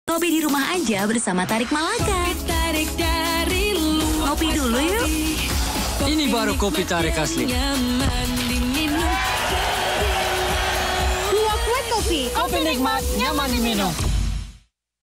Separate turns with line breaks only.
Kopi di rumah aja bersama Tarik Malaka. Ngopi dulu yuk.
Ini baru kopi Tarik asli.
Dua Kuat Kopi.
Kopi nikmat, nyaman diminum.